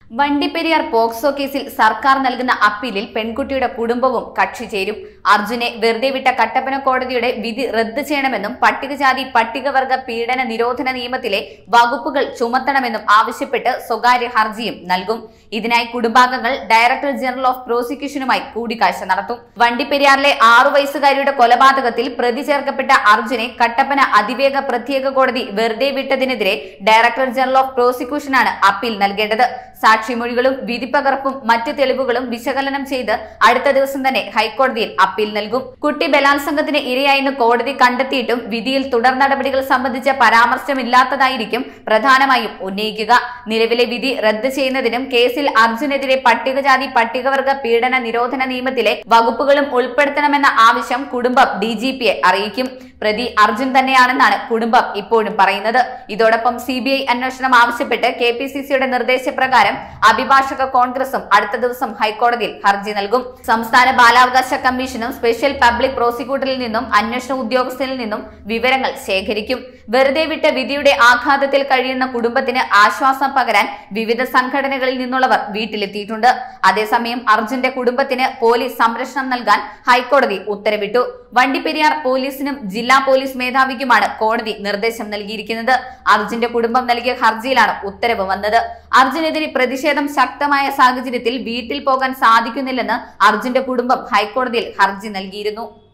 Vandiperiyar POCSO കേസിൽ സർക്കാർ നൽകുന്ന അപ്പീലിൽ പെൺകുട്ടിയുടെ കുടുംബവും കക്ഷി ചേരും. അർജുനെ വെറുതെ വിട്ട കട്ടപ്പന കോടതിയുടെ വിധി റദ്ദ് ചെയ്യണമെന്നും പട്ടികജാതി പട്ടികവർഗ പീഡന നിരോധന നിയമത്തിലെ വകുപ്പുകൾ ചുമത്തണമെന്നും ആവശ്യപ്പെട്ട് സ്വകാര്യ ഹർജിയും നൽകും. ഇതിനായി കുടുംബാംഗങ്ങൾ ഡയറക്ടർ ജനറൽ ഓഫ് പ്രോസിക്യൂഷനുമായി കൂടിക്കാഴ്ച നടത്തും. വണ്ടിപ്പെരിയാറിലെ 6 വയസ്സുകാരിയുടെ കൊലപാതകത്തിൽ പ്രതി ചേർക്കപ്പെട്ട അർജുനെ കട്ടപ്പന അതിവേഗ പ്രത്യേക കോടതി വെറുതെ വിട്ടതിനെതിരെ ഡയറക്ടർ ജനറൽ ഓഫ് പ്രോസിക്യൂഷനാണ് അപ്പീൽ നൽകേണ്ടത്. സാക്ഷിമൊഴികളും വിധിപ്പകർപ്പും മറ്റ് തെളിവുകളും വിശകലനം ചെയ്ത് അടുത്ത ദിവസം തന്നെ ഹൈക്കോടതിയിൽ അപ്പീൽ നൽകും. കുട്ടി ബലാത്സംഗത്തിന് ഇരയായെന്ന് കോടതി കണ്ടെത്തിയിട്ടും വിധിയിൽ തുടർ നടപടികൾ സംബന്ധിച്ച പരാമർശമില്ലാത്തതായിരിക്കും പ്രധാനമായും ഉന്നയിക്കുക. നിലവിലെ വിധി റദ്ദ് ചെയ്യുന്നതിനും കേസിൽ അർജുനെതിരെ പട്ടികജാതി പട്ടികവർഗ പീഡന നിരോധന നിയമത്തിലെ വകുപ്പുകളും ഉൾപ്പെടുത്തണമെന്ന ആവശ്യം കുടുംബം DGPയെ അറിയിക്കും. പ്രതി അർജുൻ തന്നെയാണെന്നാണ് കുടുംബം ഇപ്പോഴും പറയുന്നത്. ഇതോടൊപ്പം CBI അന്വേഷണം ആവശ്യപ്പെട്ട് KPCCയുടെ നിർദ്ദേശപ്രകാരം അഭിഭാഷക കോൺഗ്രസും അടുത്ത ദിവസം ഹൈക്കോടതിയിൽ ഹർജി നൽകും. സംസ്ഥാന ബാലാവകാശ കമ്മീഷനും സ്പെഷ്യൽ പബ്ലിക് പ്രോസിക്യൂട്ടറിൽ നിന്നും അന്വേഷണ ഉദ്യോഗസ്ഥരിൽ നിന്നും വിവരങ്ങൾ ശേഖരിക്കും. വെറുതെ വിട്ട വിധിയുടെ ആഘാതത്തിൽ കഴിയുന്ന കുടുംബത്തിന് ആശ്വാസം പകരാൻ വിവിധ സംഘടനകളിൽ നിന്നുള്ളവർ വീട്ടിലെത്തിയിട്ടുണ്ട്. അതേസമയം അർജുന്റെ കുടുംബത്തിന് പോലീസ് സംരക്ഷണം നൽകാൻ ഹൈക്കോടതി ഉത്തരവിട്ടു. വണ്ടിപ്പെരിയാർ പോലീസിനും ജില്ലാ പോലീസ് മേധാവിക്കുമാണ് കോടതി നിർദ്ദേശം നൽകിയിരിക്കുന്നത്. അർജുന്റെ കുടുംബം നൽകിയ ഹർജിയിലാണ് ഉത്തരവ് വന്നത്. അർജുനെതിരെ പ്രതിഷേധം ശക്തമായ സാഹചര്യത്തിൽ വീട്ടിൽ പോകാൻ സാധിക്കുന്നില്ലെന്ന് അർജുന്റെ കുടുംബം ഹൈക്കോടതിയിൽ ഹർജി നൽകിയിരുന്നു.